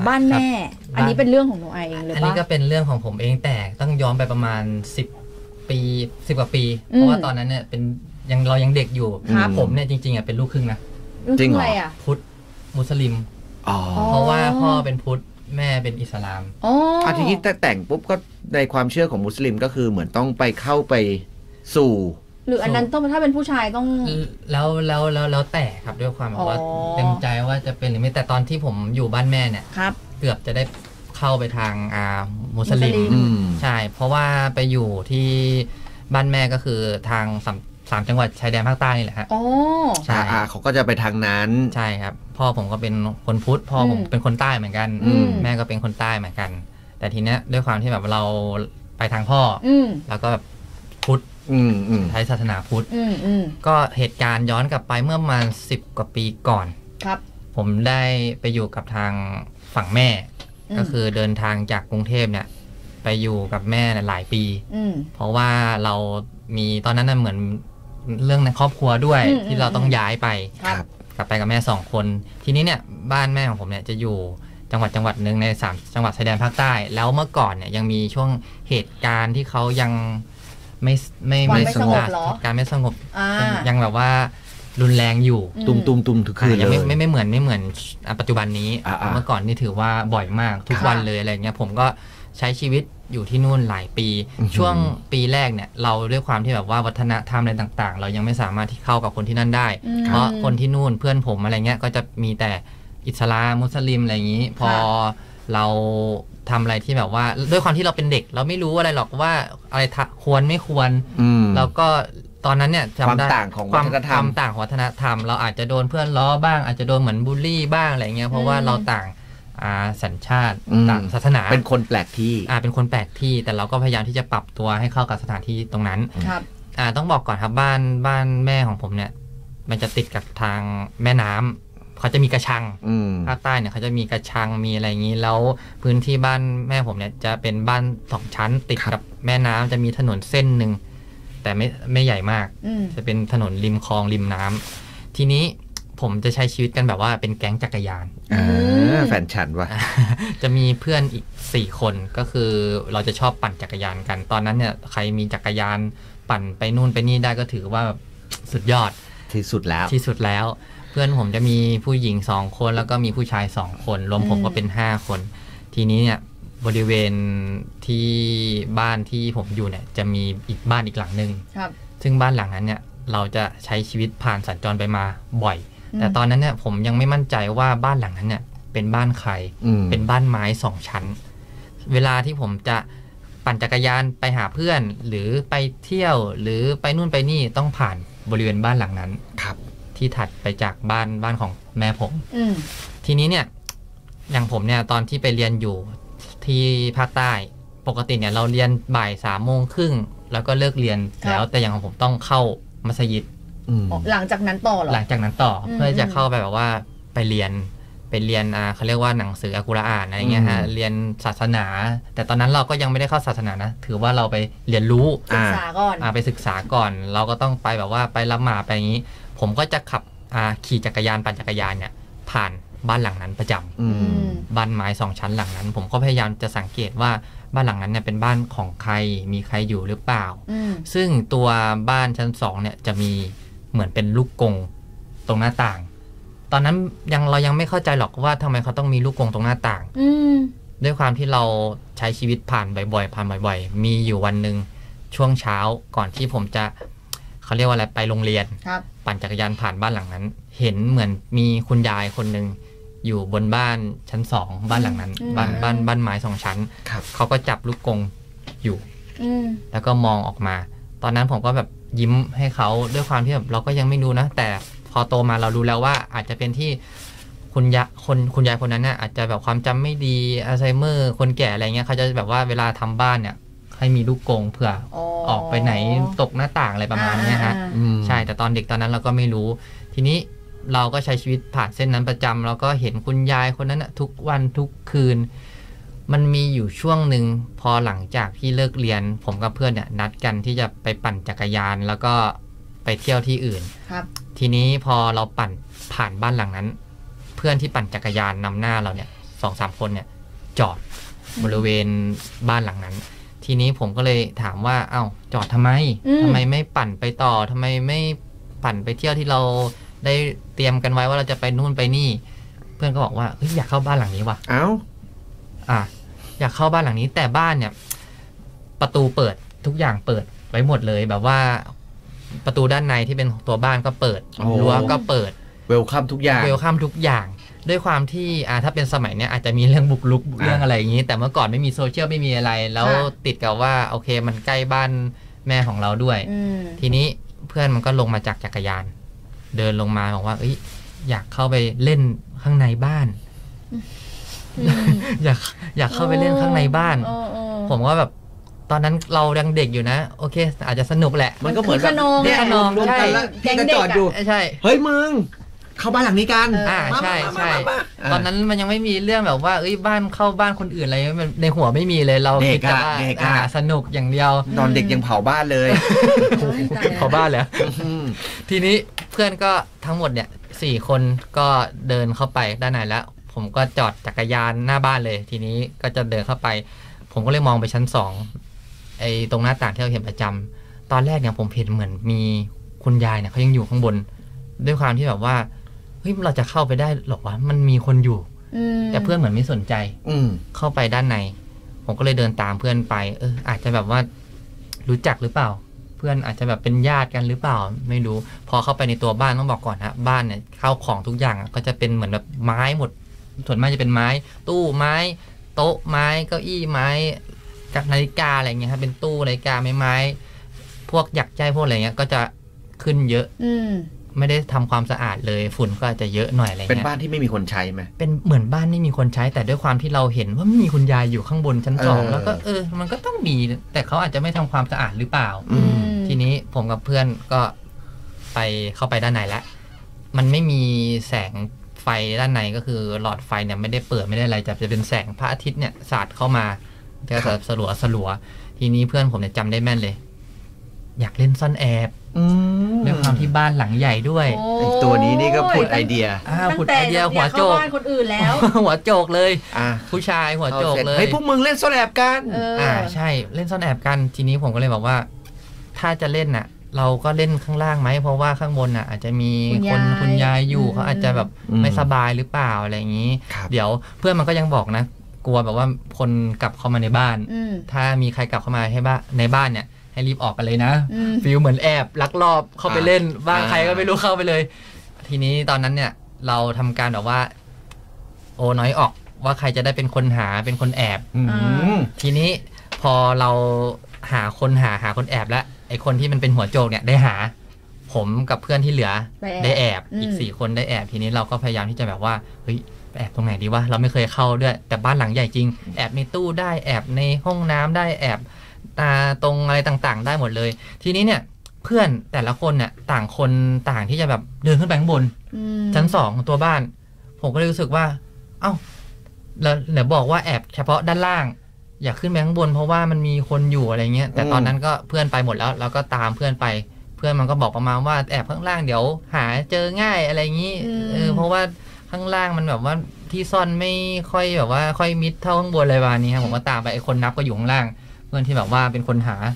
บ้านแม่อันนี้เป็นเรื่องของหนูไอเองเลยป่ะอันนี้ก็เป็นเรื่องของผมเองแต่ต้องย้อนไปประมาณ10 ปี10 กว่าปีเพราะว่าตอนนั้นเนี่ยเป็นเรายังเด็กอยู่ผมเนี่ยจริงๆเป็นลูกครึ่งนะจริงเหรอพุทธมุสลิมเพราะว่าพ่อเป็นพุทธแม่เป็นอิสลามทีนี้แต่งปุ๊บก็ในความเชื่อของมุสลิมก็คือเหมือนต้องไปเข้าไปสู่หรืออันนั้นต้องถ้าเป็นผู้ชายต้องแล้วแต่ครับด้วยความว่าเต็มใจว่าจะเป็นหรือไม่แต่ตอนที่ผมอยู่บ้านแม่เนี่ยเกือบจะได้เข้าไปทางมุสลิมใช่เพราะว่าไปอยู่ที่บ้านแม่ก็คือทาง3 จังหวัดชายแดนภาคใต้นี่แหละฮะใช่เขาก็จะไปทางนั้นใช่ครับพ่อผมก็เป็นคนพุทธพ่อผมเป็นคนใต้เหมือนกันแม่ก็เป็นคนใต้เหมือนกันแต่ทีเนี้ยด้วยความที่แบบเราไปทางพ่อแล้วก็แบบพุทธใช้ศาสนาพุทธก็เหตุการณ์ย้อนกลับไปเมื่อประมาณ10 กว่าปีก่อนครับผมได้ไปอยู่กับทางฝั่งแม่ก็คือเดินทางจากกรุงเทพเนี่ยไปอยู่กับแม่หลายปีเพราะว่าเรามีตอนนั้นเหมือนเรื่องในครอบครัวด้วยที่เราต้องย้ายไปกลับไปกับแม่2 คนทีนี้เนี่ยบ้านแม่ของผมเนี่ยจะอยู่จังหวัดหนึ่งใน3 จังหวัดชายแดนภาคใต้แล้วเมื่อก่อนเนี่ยยังมีช่วงเหตุการณ์ที่เขายังไม่สงบการไม่สงบยังแบบว่ารุนแรงอยู่ตุ่มทุกคืนยังไม่เหมือนปัจจุบันนี้เมื่อก่อนนี่ถือว่าบ่อยมากทุกวันเลยอะไรเงี้ยผมก็ใช้ชีวิตอยู่ที่นู่นหลายปีช่วงปีแรกเนี่ยเราด้วยความที่แบบว่าวัฒนธรรมอะไรต่างๆเรายังไม่สามารถที่เข้ากับคนที่นั่นได้เพราะคนที่นู่นเพื่อนผมอะไรเงี้ยก็จะมีแต่อิสลามมุสลิมอะไรอย่างนี้พอเราทำอะไรที่แบบว่าด้วยความที่เราเป็นเด็กเราไม่รู้อะไรหรอกว่าอะไรควรไม่ควรแล้วก็ตอนนั้นเนี่ยจำได้ความต่างของวัฒนธรรมเราอาจจะโดนเพื่อนล้อบ้างอาจจะโดนเหมือนบูลลี่บ้างอะไรเงี้ยเพราะว่าเราต่างสัญชาติต่างศาสนาเป็นคนแปลกที่เป็นคนแปลกที่แต่เราก็พยายามที่จะปรับตัวให้เข้ากับสถานที่ตรงนั้นครับต้องบอกก่อนครับบ้านแม่ของผมเนี่ยมันจะติดกับทางแม่น้ำเขาจะมีกระชังภาคใต้เนี่ยเขาจะมีกระชังมีอะไรอย่างนี้แล้วพื้นที่บ้านแม่ผมเนี่ยจะเป็นบ้าน2 ชั้นติดกับแม่น้ำจะมีถนนเส้นหนึ่งแต่ไม่ใหญ่มากจะเป็นถนนริมคลองริมน้ำทีนี้ผมจะใช้ชีวิตกันแบบว่าเป็นแก๊งจักรยานแฟนฉันวะจะมีเพื่อนอีก4 คนก็คือเราจะชอบปั่นจักรยานกันตอนนั้นเนี่ยใครมีจักรยานปั่นไปนู่นไปนี่ได้ก็ถือว่าสุดยอดที่สุดแล้วเพื่อนผมจะมีผู้หญิง2 คนแล้วก็มีผู้ชาย2 คนรวมผมก็เป็น5 คนทีนี้เนี่ยบริเวณที่บ้านที่ผมอยู่เนี่ยจะมีอีกบ้านอีกหลังนึงซึ่งบ้านหลังนั้นเนี่ยเราจะใช้ชีวิตผ่านสัญจรไปมาบ่อยแต่ตอนนั้นเนี่ยผมยังไม่มั่นใจว่าบ้านหลังนั้นเนี่ยเป็นบ้านใครเป็นบ้านไม้2 ชั้นเวลาที่ผมจะปั่นจักรยานไปหาเพื่อนหรือไปเที่ยวหรือไปนู่นไปนี่ต้องผ่านบริเวณบ้านหลังนั้นที่ถัดไปจากบ้านของแม่ผมทีนี้เนี่ยอย่างผมเนี่ยตอนที่ไปเรียนอยู่ที่ภาคใต้ปกติเนี่ยเราเรียนบ่าย3:30แล้วก็เลิกเรียนแล้วแต่อย่างของผมต้องเข้ามัสยิดหลังจากนั้นต่อเหรอหลังจากนั้นต่อเพื่อจะเข้าไปแบบว่าไปเรียนเขาเรียกว่าหนังสืออัลกุรอานอะไรเงี้ยฮะเรียนศาสนาแต่ตอนนั้นเราก็ยังไม่ได้เข้าศาสนานะถือว่าเราไปเรียนรู้ศึกษาก่อนไปศึกษาก่อนเราก็ต้องไปแบบว่าไปละหมาดไปอย่างนี้ผมก็จะขับขี่จักรยานปั่นจักรยานเนี่ยผ่านบ้านหลังนั้นประจำบ้านไม้2 ชั้นหลังนั้นผมก็พยายามจะสังเกตว่าบ้านหลังนั้นเนี่ยเป็นบ้านของใครมีใครอยู่หรือเปล่าซึ่งตัวบ้านชั้น2เนี่ยจะมีเหมือนเป็นลูกกรงตรงหน้าต่างตอนนั้นเรายังไม่เข้าใจหรอกว่าทำไมเขาต้องมีลูกกรงตรงหน้าต่างด้วยความที่เราใช้ชีวิตผ่านบ่อยๆมีอยู่วันนึงช่วงเช้าก่อนที่ผมจะเขาเรียกว่าอะไรไปโรงเรียนปั่นจักรยานผ่านบ้านหลังนั้นเห็นเหมือนมีคุณยายคนนึงอยู่บนบ้านชั้น2บ้านหลังนั้นบ้านไม้2 ชั้นเขาก็จับลูกกรงอยู่แล้วก็มองออกมาตอนนั้นผมก็แบบยิ้มให้เขาด้วยความที่แบบเราก็ยังไม่รู้นะแต่พอโตมาเรารู้แล้วว่าอาจจะเป็นที่คุณยายคนนั้นน่ะอาจจะแบบความจำไม่ดีอัลไซเมอร์คนแก่อะไรเงี้ยเขาจะแบบว่าเวลาทำบ้านเนี่ยให้มีลูกกรงเผื่อออกไปไหนตกหน้าต่างอะไรประมาณนี้ฮะใช่แต่ตอนเด็กตอนนั้นเราก็ไม่รู้ทีนี้เราก็ใช้ชีวิตผ่านเส้นนั้นประจำแล้วก็เห็นคุณยายคนนั้นนะทุกวันทุกคืนมันมีอยู่ช่วงหนึ่งพอหลังจากที่เลิกเรียนผมกับเพื่อนเนี่ยนัดกันที่จะไปปั่นจักรยานแล้วก็ไปเที่ยวที่อื่นทีนี้พอเราปั่นผ่านบ้านหลังนั้นเพื่อนที่ปั่นจักรยานนำหน้าเราเนี่ย 2-3 คนเนี่ยจอดบริเวณบ้านหลังนั้น ทีนี้ผมก็เลยถามว่าเอ้าจอดทำไมไม่ปั่นไปต่อทำไมไม่ปั่นไปเที่ยวที่เราได้เตรียมกันไว้ว่าเราจะไปนู่นไปนี่เพื่อนก็บอกว่าอยากเข้าบ้านหลังนี้ว่ะอยากเข้าบ้านหลังนี้แต่บ้านเนี่ยประตูเปิดทุกอย่างเปิดไว้หมดเลยแบบว่าประตูด้านในที่เป็นตัวบ้านก็เปิดรั้วก็เปิดเวลคัมทุกอย่างด้วยความที่ถ้าเป็นสมัยเนี้ยอาจจะมีเรื่องบุกรุกเรื่องอะไรอย่างนี้แต่เมื่อก่อนไม่มีโซเชียลไม่มีอะไรแล้วติดกับว่าโอเคมันใกล้บ้านแม่ของเราด้วยทีนี้เพื่อนมันก็ลงมาจากจักรยานเดินลงมาบอกว่าอยากเข้าไปเล่นข้างในบ้านอยากเข้าไปเล่นข้างในบ้านผมก็แบบตอนนั้นเรายังเด็กอยู่นะโอเคอาจจะสนุกแหละมันก็เหมือนแบบเนี่ยรวมกันแล้วพี่ก็จอดอยู่ใช่เฮ้ยมึงเข้าบ้านหลังนี้กันใช่ตอนนั้นมันยังไม่มีเรื่องแบบว่าบ้านเข้าบ้านคนอื่นอะไรในหัวไม่มีเลยเราคิดแต่ว่าสนุกอย่างเดียวตอนเด็กยังเผาบ้านเลยเผาบ้านแล้วทีนี้เพื่อนก็ทั้งหมดเนี่ย4 คนก็เดินเข้าไปด้านในแล้วผมก็จอดจักรยานหน้าบ้านเลยทีนี้ก็จะเดินเข้าไปผมก็เลยมองไปชั้น2ตรงหน้าต่างที่เราเห็นประจำตอนแรกเนี่ยผมเห็นเหมือนมีคุณยายเนี่ยเขายังอยู่ข้างบนด้วยความที่แบบว่าเราจะเข้าไปได้หรอวะมันมีคนอยู่แต่เพื่อนเหมือนไม่สนใจเข้าไปด้านในผมก็เลยเดินตามเพื่อนไปอาจจะแบบว่ารู้จักหรือเปล่าเพื่อนอาจจะแบบเป็นญาติกันหรือเปล่าไม่รู้พอเข้าไปในตัวบ้านต้องบอกก่อนฮะบ้านเนี่ยข้าวของทุกอย่างก็จะเป็นเหมือนแบบไม้หมดส่วนมากจะเป็นไม้ตู้ไม้โต๊ะไม้เก้าอี้ไม้กับนาฬิกาอะไรเงี้ยครับเป็นตู้นาฬิกาไม้พวกหยักใจพวกอะไรเงี้ยก็จะขึ้นเยอะไม่ได้ทำความสะอาดเลยฝุ่นก็อาจจะเยอะหน่อยอะไรเงี้ยเป็นบ้านที่ไม่มีคนใช้ไหมเป็นเหมือนบ้านไม่มีคนใช้แต่ด้วยความที่เราเห็นว่ามีคุณยายอยู่ข้างบนชั้น2แล้วก็มันก็ต้องมีแต่เขาอาจจะไม่ทำความสะอาดหรือเปล่าทีนี้ผมกับเพื่อนก็ไปเข้าไปด้านในแล้วมันไม่มีแสงไฟด้านในก็คือหลอดไฟเนี่ยไม่ได้เปิดไม่ได้อะไรจะเป็นแสงพระอาทิตย์เนี่ยสาดเข้ามาก็จะสลัวทีนี้เพื่อนผมเนี่ยจำได้แม่นเลยอยากเล่นซ่อนแอบด้วยความที่บ้านหลังใหญ่ด้วยตัวนี้นี่ก็ผุดไอเดียผุดไอเดียหัวโจกบ้านคนอื่นแล้วหัวโจกเลยผู้ชายหัวโจกเลยเฮ้ยพวกมึงเล่นซ่อนแอบกันใช่เล่นซ่อนแอบกันทีนี้ผมก็เลยบอกว่าถ้าจะเล่นน่ะเราก็เล่นข้างล่างไหมเพราะว่าข้างบนน่ะอาจจะมีคุณยายอยู่เขาอาจจะแบบไม่สบายหรือเปล่าอะไรอย่างนี้เดี๋ยวเพื่อนมันก็ยังบอกนะกลัวแบบว่าคนกลับเข้ามาในบ้านถ้ามีใครกลับเข้ามาให้บ้านในบ้านเนี่ยให้รีบออกกันเลยนะฟีลเหมือนแอบลักลอบเข้าไปเล่นบ้านใครก็ไม่รู้เข้าไปเลยทีนี้ตอนนั้นเนี่ยเราทำการแบบว่าโอน้อยออกว่าใครจะได้เป็นคนหาเป็นคนแอบทีนี้พอเราหาคนแอบแล้วไอ้คนที่มันเป็นหัวโจกเนี่ยได้หาผมกับเพื่อนที่เหลือได้แอบอีก4 คนได้แอบทีนี้เราก็พยายามที่จะแบบว่าเฮ้ยแอบตรงไหนดีวะเราไม่เคยเข้าด้วยแต่บ้านหลังใหญ่จริงแอบในตู้ได้แอบในห้องน้ำได้แอบตรงอะไรต่างๆได้หมดเลยทีนี้เนี่ยเพื่อนแต่ละคนเนี่ยต่างคนต่างที่จะแบบเดินขึ้นไปข้างบนชั้น2ของตัวบ้านผมก็เลยรู้สึกว่าเอ้าแล้วเดี๋ยวบอกว่าแอบเฉพาะด้านล่างอยากขึ้นไปข้างบนเพราะว่ามันมีคนอยู่อะไรเงี้ยแต่ตอนนั้นก็เพื่อนไปหมดแล้วเราก็ตามเพื่อนไปเพื่อนมันก็บอกประมาณว่าแอบข้างล่างเดี๋ยวหาเจอง่ายอะไรอย่างนี้เพราะว่าข้างล่างมันแบบว่าที่ซ่อนไม่ค่อยแบบว่าค่อยมิดเท่าข้างบนอะไรประมาณนี้ครับผมก็ตามไปไอ้คนนับก็อยู่ข้างล่างเพื่อนที่แบบว่าเป็นคนหา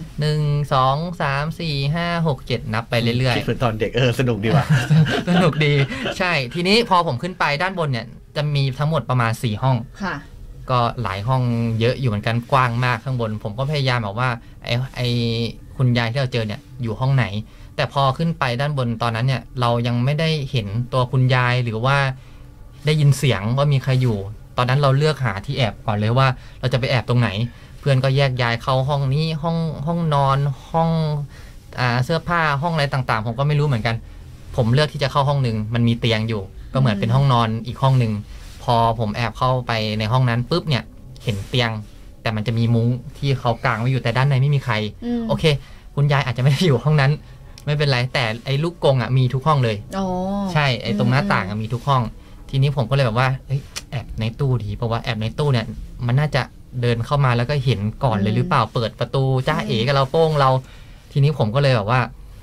1 2 3 4 5 6 7นับไปเรื่อยๆคิดเหมือนตอนเด็กสนุกดีว่ะสนุกดีใช่ทีนี้พอผมขึ้นไปด้านบนเนี่ยจะมีทั้งหมดประมาณ4 ห้องก็หลายห้องเยอะอยู่เหมือนกันกว้างมากข้างบนผมก็พยายามแบบว่าไอ้คุณยายที่เราเจอเนี่ยอยู่ห้องไหนแต่พอขึ้นไปด้านบนตอนนั้นเนี่ยเรายังไม่ได้เห็นตัวคุณยายหรือว่าได้ยินเสียงว่ามีใครอยู่ตอนนั้นเราเลือกหาที่แอบก่อนเลยว่าเราจะไปแอบตรงไหนเพื่อนก็แยกย้ายเข้าห้องนี้ห้องนอนห้องเสื้อผ้าห้องอะไรต่างๆผมก็ไม่รู้เหมือนกันผมเลือกที่จะเข้าห้องนึงมันมีเตียงอยู่ก็เหมือนเป็นห้องนอนอีกห้องนึงพอผมแอบเข้าไปในห้องนั้นปุ๊บเนี่ยเห็นเตียงแต่มันจะมีมุ้งที่เขากางไว้อยู่แต่ด้านในไม่มีใครโอเคคุณยายอาจจะไม่ได้อยู่ห้องนั้นไม่เป็นไรแต่ไอ้ลูกกรงมีทุกห้องเลยใช่ไอ้ตรงหน้าต่างมีทุกห้องทีนี้ผมก็เลยแบบว่าแอบในตู้ดีเพราะว่าแอบในตู้เนี่ยมันน่าจะเดินเข้ามาแล้วก็เห็นก่อนเลยหรือเปล่าเปิดประตูจ้าเอ๋กับเราโป้งเราทีนี้ผมก็เลยแบบว่า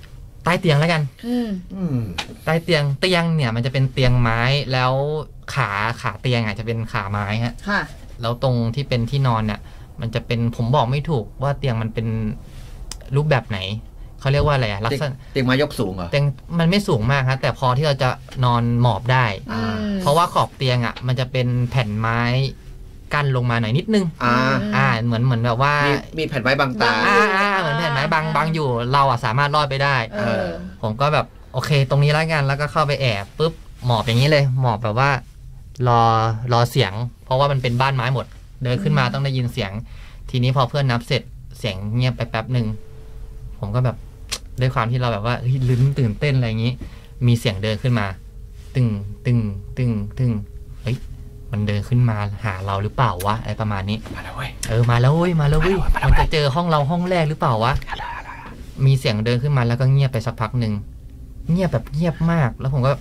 ใต้เตียงแล้วกันอืมใต้เตียงเนี่ยมันจะเป็นเตียงไม้แล้วขาเตียงอาจจะเป็นขาไม้ฮะค่ะแล้วตรงที่เป็นที่นอนเนี่ยมันจะเป็นผมบอกไม่ถูกว่าเตียงมันเป็นรูปแบบไหนเขาเรียกว่าอะไรอะลักษณะเตียงไม้ยกสูงเหรอเตียงมันไม่สูงมากฮะแต่พอที่เราจะนอนหมอบได้อืมเพราะว่าขอบเตียงอ่ะมันจะเป็นแผ่นไม้กั้นลงมาหน่อยนิดนึง เหมือนแบบว่ามีแผ่นไม้บางตาเหมือนแผ่นไม้บางอยู่เราอ่ะสามารถรอดไปได้ ผมก็แบบโอเคตรงนี้แล้วกันแล้วก็เข้าไปแอบปุ๊บหมอบอย่างนี้เลยหมอบแบบว่ารอเสียง เพราะว่ามันเป็นบ้านไม้หมด เดินขึ้นมาต้องได้ยินเสียง ทีนี้พอเพื่อนนับเสร็จเสียงเงียบไปแป๊บหนึ่งผมก็แบบด้วยความที่เราแบบว่าลุ้นตื่นเต้นอะไรอย่างนี้ มีเสียงเดินขึ้นมาตึงเฮ้ยมันเดินขึ้นมาหาเราหรือเปล่าวะอะไรประมาณนี้มาแล้วเว้ยมาแล้วเว้ยมันจะเจอห้องเราห้องแรกหรือเปล่าวะมีเสียงเดินขึ้นมาแล้วก็เงียบไปสักพักหนึ่งเงียบแบบเงียบมากแล้วผมก็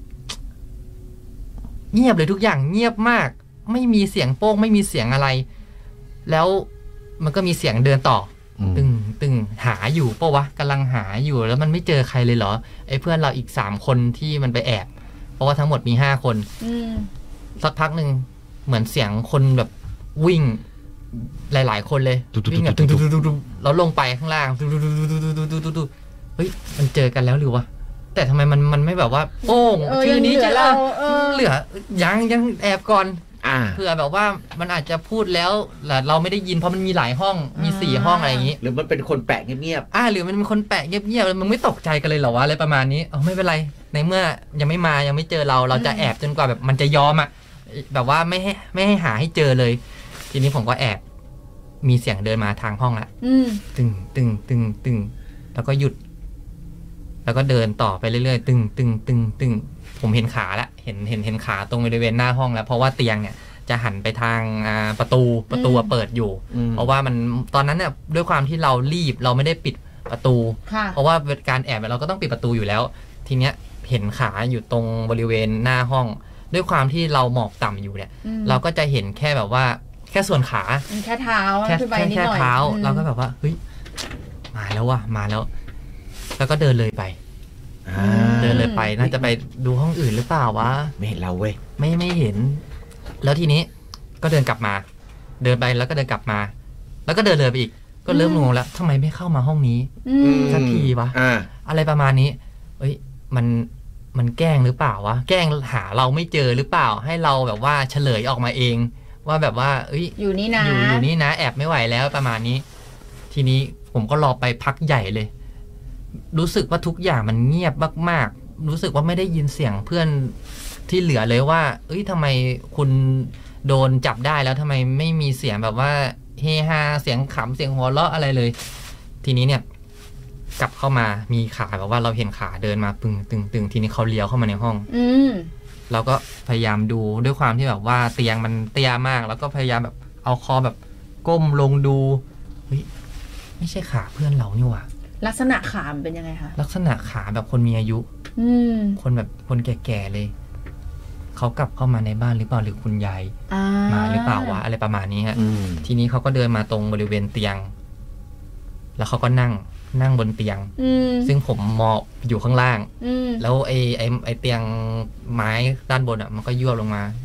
เงียบเลยทุกอย่างเงียบมากไม่มีเสียงโป้งไม่มีเสียงอะไร แล้วมันก็มีเสียงเดินต่อตึงหาอยู่ปะวะกำลังหาอยู่แล้วมันไม่เจอใครเลยเหรอไอ้เพื่อนเราอีก3คนที่มันไปแอบเพราะว่าทั้งหมดมี5คนสักพักหนึ่งเหมือนเสียงคนแบบวิ่งหลายๆคนเลยวิ่งแบบแล้วลงไปข้างล่างเฮ้ยมันเจอกันแล้วหรือวะแต่ทำไมมันไม่แบบว่าโป้งชื่อนี้จะเหลือยังแอบก่อนเผื่อแบบว่ามันอาจจะพูดแล้วเราไม่ได้ยินเพราะมันมีหลายห้องมี4ห้องอะไรอย่างนี้หรือมันเป็นคนแปลกเงียบหรือมันเป็นคนแปลกเงียบๆมึงไม่ตกใจกันเลยเหรอวะอะไรประมาณนี้ไม่เป็นไรในเมื่อยังไม่มายังไม่เจอเราจะแอบจนกว่าแบบมันจะยอมอ่ะแบบว่าไม่ให้หาให้เจอเลยทีนี้ผมก็แอบมีเสียงเดินมาทางห้องละตึงแล้วก็หยุดแล้วก็เดินต่อไปเรื่อยๆตึงผมเห็นขาแล้วเห็นขาตรงบริเวณหน้าห้องแล้วเพราะว่าเตียงเนี่ยจะหันไปทางประตูเปิดอยู่เพราะว่ามันตอนนั้นเนี่ยด้วยความที่เรารีบเราไม่ได้ปิดประตูเพราะว่าการแอบเราก็ต้องปิดประตูอยู่แล้วทีเนี้ยเห็นขาอยู่ตรงบริเวณหน้าห้องด้วยความที่เราหมอบต่ำอยู่เนี่ยเราก็จะเห็นแค่แบบว่าแค่ส่วนขาแค่เท้าแค่เท้าเราก็แบบว่าเฮ้ยมาแล้วว่ะมาแล้วแล้วก็เดินเลยไปน่าจะไปดูห้องอื่นหรือเปล่าวะไม่เห็นเราเว้ยไม่เห็นแล้วทีนี้ก็เดินกลับมาเดินไปแล้วก็เดินกลับมาแล้วก็เดินเลยไปอีกก็เริ่มงงแล้วทำไมไม่เข้ามาห้องนี้สักทีวะอะไรประมาณนี้เอ้ยมันแกล้งหรือเปล่าวะแกล้งหาเราไม่เจอหรือเปล่าให้เราแบบว่าเฉลยออกมาเองว่าแบบว่าอยู่นี่นะอยู่นี่นะแอบไม่ไหวแล้วประมาณนี้ทีนี้ผมก็รอไปพักใหญ่เลยรู้สึกว่าทุกอย่างมันเงียบมากๆรู้สึกว่าไม่ได้ยินเสียงเพื่อนที่เหลือเลยว่าทำไมคุณโดนจับได้แล้วทำไมไม่มีเสียงแบบว่าเฮฮาเสียงขำเสียงหัวเราะอะไรเลยทีนี้เนี่ยกลับเข้ามามีขาแบบว่าเราเห็นขาเดินมาตึงทีนี้เขาเลี้ยวเข้ามาในห้องเราก็พยายามดูด้วยความที่แบบว่าเตียงมันเตี้ยมากแล้วก็พยายามแบบเอาคอแบบก้มลงดูเฮ้ยไม่ใช่ขาเพื่อนเรานี่หว่าลักษณะขาเป็นยังไงคะลักษณะขาแบบคนมีอายุคนแบบคนแก่ๆเลยเขากลับเข้ามาในบ้านหรือเปล่าหรือคุณยายมาหรือเปล่าวะอะไรประมาณนี้ฮะทีนี้เขาก็เดินมาตรงบริเวณเตียงแล้วเขาก็นั่งบนเตียงซึ่งผมมอบอยู่ข้างล่างแล้วไอ้เตียงไม้ด้านบนอ่ะมันก็ยั่วลงมา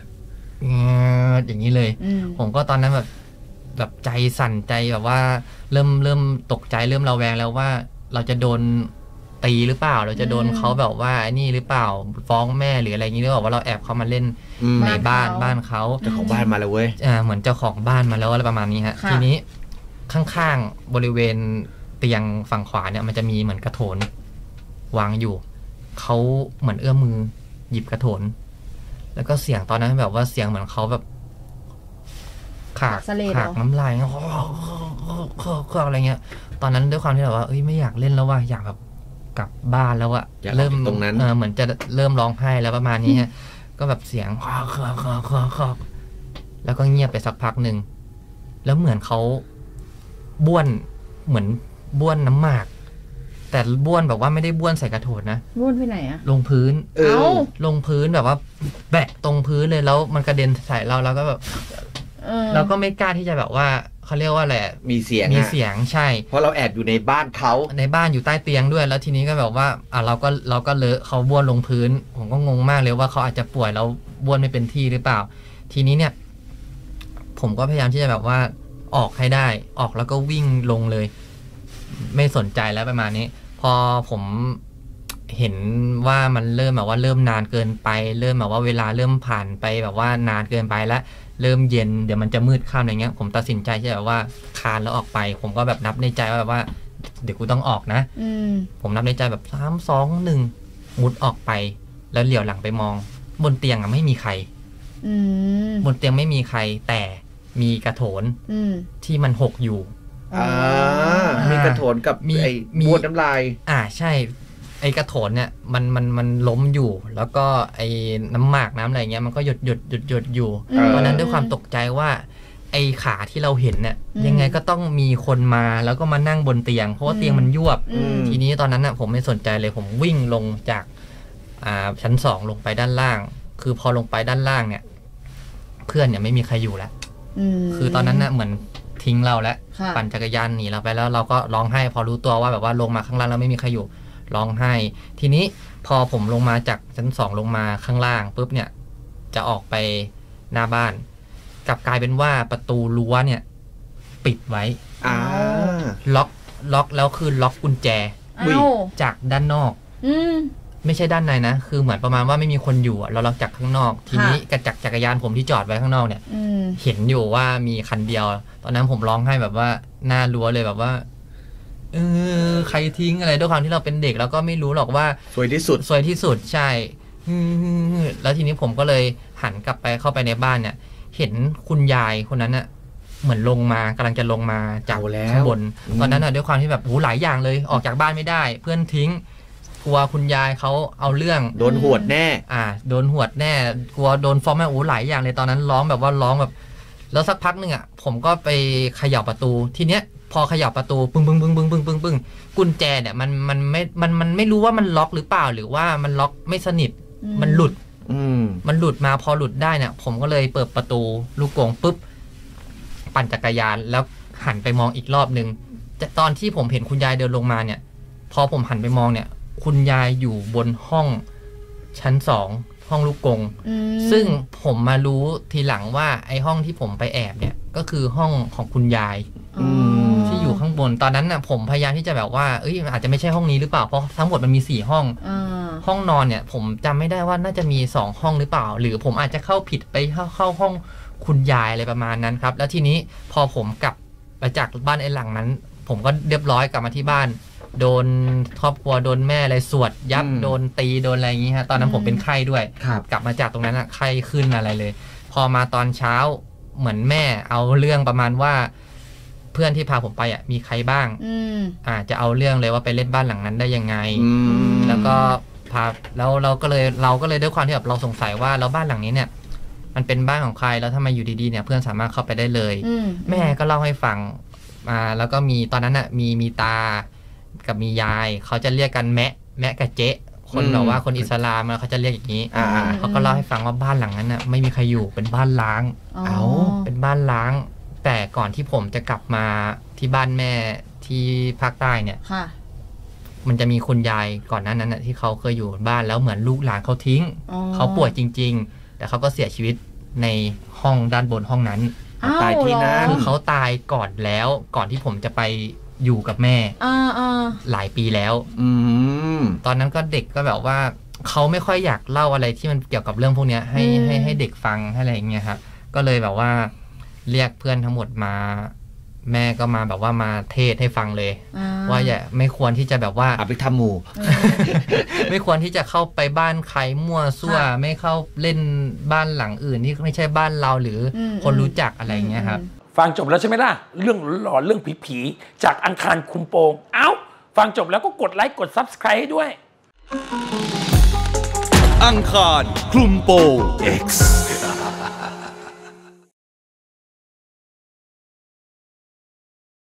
อย่างนี้เลยผมก็ตอนนั้นแบบใจสั่นใจแบบว่าเริ่มตกใจเริ่มระแวงแล้วว่าเราจะโดนตีหรือเปล่าเราจะโดนเขาแบบว่านี่หรือเปล่าฟ้องแม่หรืออะไรอย่างนี้หรือเปล่าว่าเราแอบเขามาเล่นในบ้านเขาเจ้าของบ้านมาแล้วเว้ยเหมือนเจ้าของบ้านมาแล้วอะไรประมาณนี้ฮะทีนี้ข้างๆบริเวณเตียงฝั่งขวาเนี่ยมันจะมีเหมือนกระโถนวางอยู่เขาเหมือนเอื้อมมือหยิบกระโถนแล้วก็เสียงตอนนั้นแบบว่าเสียงเหมือนเขาแบบขากน้ำลายอะไรเงี้ยตอนนั้นด้วยความที่แบบว่าไม่อยากเล่นแล้วว่าอยากแบบกลับบ้านแล้วอะเริ่มตรงนั้นเหมือนจะเริ่มร้องไห้แล้วประมาณนี้ฮะก็แบบเสียงแล้วก็เงียบไปสักพักหนึ่งแล้วเหมือนเขาบ้วนเหมือนบ้วนน้ำหมากแต่บ้วนแบบว่าไม่ได้บ้วนใส่กระโถนนะบ้วนไปไหนอะลงพื้นลงพื้นแบบว่าแบะตรงพื้นเลยแล้วมันกระเด็นใส่เราแล้วก็แบบเราก็ไม่กล้าที่จะแบบว่าเขเขาเรียกว่าอะไรมีเสียงใช่เพราะเราแอบอยู่ในบ้านเขาในบ้านอยู่ใต้เตียงด้วยแล้วทีนี้ก็แบบว่าเราก็เลอะเขาบ้วนลงพื้นผมก็งงมากเลยว่าเขาอาจจะป่วยแล้วบ้วนไม่เป็นที่หรือเปล่าทีนี้เนี่ยผมก็พยายามที่จะแบบว่าออกให้ได้ออกแล้วก็วิ่งลงเลยไม่สนใจแล้วประมาณนี้พอผมเห็นว่ามันเริ่มแบบว่าเริ่มนานเกินไปเริ่มแบบว่าเวลาเริ่มผ่านไปแบบว่านานเกินไปแล้วเริ่มเย็นเดี๋ยวมันจะมืดค่ำอะไรเงี้ยผมตัดสินใจที่แบบว่าคานแล้วออกไปผมก็แบบนับในใจว่าแบบว่าเดี๋ยวกูต้องออกนะผมนับในใจแบบ3 2 1มุดออกไปแล้วเหลียวหลังไปมองบนเตียงไม่มีใครบนเตียงไม่มีใครแต่มีกระโถนที่มันหกอยู่มีกระโถนกับไอ้บ้วนน้ำลายใช่ไอ้กระโถนเนี่ยมันล้มอยู่แล้วก็ไอ้น้ำหมากน้ำอะไรเงี้ยมันก็หยดอยู่ตอนนั้นด้วยความตกใจว่าไอ้ขาที่เราเห็นเนี่ยยังไงก็ต้องมีคนมาแล้วก็มานั่งบนเตียงเพราะว่าเตียงมันยวบทีนี้ตอนนั้นน่ะผมไม่สนใจเลยผมวิ่งลงจากชั้น2ลงไปด้านล่างคือพอลงไปด้านล่างเนี่ยเพื่อนเนี่ยไม่มีใครอยู่แล้วคือตอนนั้นน่ะเหมือนทิ้งเราแล้วปั่นจักรยานหนีเราไปแล้วเราก็ร้องไห้พอรู้ตัวว่าแบบว่าลงมาข้างล่างแล้วไม่มีใครอยู่ร้องไห้ทีนี้พอผมลงมาจากชั้น2ลงมาข้างล่างปุ๊บเนี่ยจะออกไปหน้าบ้านกลับกลายเป็นว่าประตูรั้วเนี่ยปิดไว้ล็อกแล้วคือล็อกกุญแจจากด้านนอกไม่ใช่ด้านในนะคือเหมือนประมาณว่าไม่มีคนอยู่เราล็อกจากข้างนอกทีนี้กระจักรยานผมที่จอดไว้ข้างนอกเนี่ยเห็นอยู่ว่ามีคันเดียวตอนนั้นผมร้องไห้แบบว่าหน้ารั้วเลยแบบว่าใครทิ้งอะไรด้วยความที่เราเป็นเด็กแล้วก็ไม่รู้หรอกว่าสวยที่สุดใช่แล้วทีนี้ผมก็เลยหันกลับไปเข้าไปในบ้านเนี่ยเห็นคุณยายคนนั้นน่ะเหมือนลงมากำลังจะลงมาจากข้างบนตอนนั้นน่ะด้วยความที่แบบหลายอย่างเลยออกจากบ้านไม่ได้เพื่อนทิ้งกลัวคุณยายเขาเอาเรื่องโดนหวดแน่โดนหวดแน่กลัวโดนฟ้องแม่หลายอย่างเลยตอนนั้นร้องแบบแล้วสักพักนึงผมก็ไปเขย่าประตูทีเนี้ยพอเขย่าประตูปึ้งกุญแจเนี่ยมันไม่รู้ว่ามันล็อกหรือเปล่าหรือว่ามันล็อกไม่สนิทมันหลุดมาพอหลุดได้เนี่ยผมก็เลยเปิดประตูลูกกรงปุ๊บปั่นจักรยานแล้วหันไปมองอีกรอบนึงตอนที่ผมเห็นคุณยายเดินลงมาเนี่ยพอผมหันไปมองเนี่ยคุณยายอยู่บนห้องชั้น2ห้องลูกกรงซึ่งผมมารู้ทีหลังว่าไอ้ห้องที่ผมไปแอบเนี่ยก็คือห้องของคุณยายที่อยู่ข้างบนตอนนั้นน่ะผมพยายามที่จะแบบว่าอาจจะไม่ใช่ห้องนี้หรือเปล่าเพราะทั้งหมดมันมี4ห้องห้องนอนเนี่ยผมจำไม่ได้ว่าน่าจะมี2ห้องหรือเปล่าหรือผมอาจจะเข้าผิดไปเข้าห้องคุณยายอะไรประมาณนั้นครับแล้วทีนี้พอผมกลับมาจากบ้านไอ้หลังนั้นผมก็เรียบร้อยกลับมาที่บ้านโดนครอบครัวโดนแม่อะไรสวดยับโดนตีโดนอะไรอย่างงี้ฮะตอนนั้นผมเป็นไข้ด้วยกลับมาจากตรงนั้นไข้ขึ้นอะไรเลยพอมาตอนเช้าเหมือนแม่เอาเรื่องประมาณว่าเพื่อนที่พาผมไปมีใครบ้างจะเอาเรื่องเลยว่าไปเล่นบ้านหลังนั้นได้ยังไงแล้วก็พาแล้วเราก็เลยด้วยความที่แบบเราสงสัยว่าแล้วบ้านหลังนี้เนี่ยมันเป็นบ้านของใครแล้วทำไมอยู่ดีๆเนี่ยเพื่อนสามารถเข้าไปได้เลยแม่ก็เล่าให้ฟังแล้วก็มีตอนนั้นมีตากับมียายเขาจะเรียกกันแมะกับเจ๊คนแบบว่าคนอิสลามเขาจะเรียกอย่างนี้เขาก็เล่าให้ฟังว่าบ้านหลังนั้นไม่มีใครอยู่เป็นบ้านล้างเป็นบ้านล้างแต่ก่อนที่ผมจะกลับมาที่บ้านแม่ที่ภาคใต้เนี่ยมันจะมีคุณยายก่อนนั้นที่เขาเคยอยู่บ้านแล้วเหมือนลูกหลานเขาทิ้งเขาป่วยจริงๆแต่เขาก็เสียชีวิตในห้องด้านบนห้องนั้นตายที่นั่นคือเขาตายก่อนแล้วก่อนที่ผมจะไปอยู่กับแม่หลายปีแล้วตอนนั้นก็เด็กก็แบบว่าเขาไม่ค่อยอยากเล่าอะไรที่มันเกี่ยวกับเรื่องพวกนี้ให้เด็กฟังให้อะไรอย่างเงี้ยครับก็เลยแบบว่าเรียกเพื่อนทั้งหมดมาแม่ก็มาแบบว่ามาเทศให้ฟังเลยว่าอย่าไม่ควรที่จะแบบว่าไปทำหมู่ไม่ควรที่จะเข้าไปบ้านใครมั่วซั่วไม่เข้าเล่นบ้านหลังอื่นที่ไม่ใช่บ้านเราหรือคนรู้จักอะไรเงี้ยครับฟังจบแล้วใช่ไหมล่ะเรื่องหลอนเรื่องผีๆจากอังคารคุมโปงฟังจบแล้วก็กดไลค์กด Subscribe ให้ด้วยอังคารคลุมโปง X